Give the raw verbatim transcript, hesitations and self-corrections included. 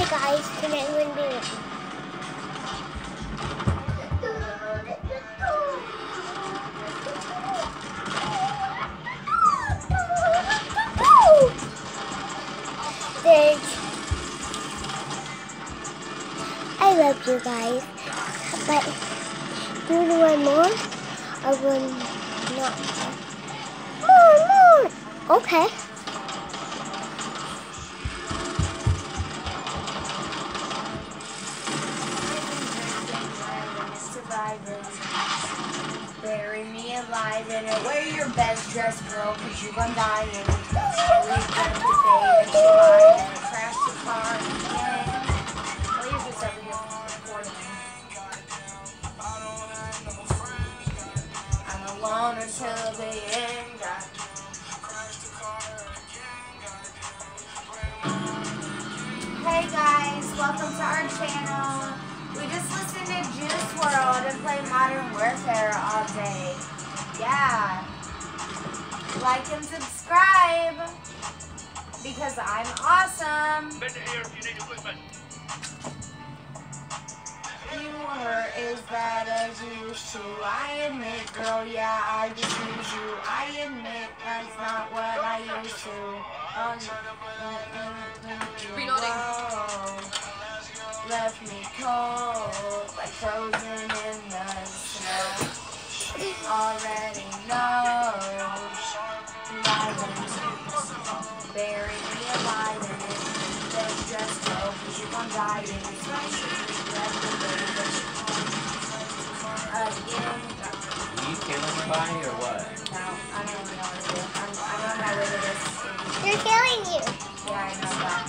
guys, tonight I'm going to do it. There's, I love you guys, but do you want more? I will not. More, more. Okay. Bury me alive in it. Wear your best dress, girl, cause you gon' die in it. Leave them to fade and she lied and crash the car again. Leave this over here recording. I'm alone until the end. Hey guys, welcome to our channel. We just listened to Juice world and play Modern Warfare all day. Yeah. Like and subscribe because I'm awesome. You were as bad as you used to. I admit, girl, yeah, I just use you. I admit that's not what I used to. Um, Reloading. Left me cold, like frozen in the snow. Already know, bury me alive in it. Then just go, cause you gon' die in it. Left the baby again. Are you killing anybody or what? No, I don't even know what to do. I'm, I'm on my way to this. They're killing you. Yeah, I know that.